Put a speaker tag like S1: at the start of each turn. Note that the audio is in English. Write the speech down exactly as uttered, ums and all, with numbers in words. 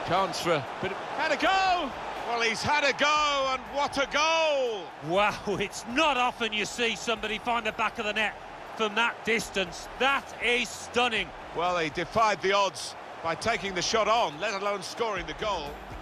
S1: Chance for a bit of... Had a go! Well, he's had a go, and what a goal!
S2: Wow, it's not often you see somebody find the back of the net from that distance. That is stunning.
S1: Well, he defied the odds by taking the shot on, let alone scoring the goal.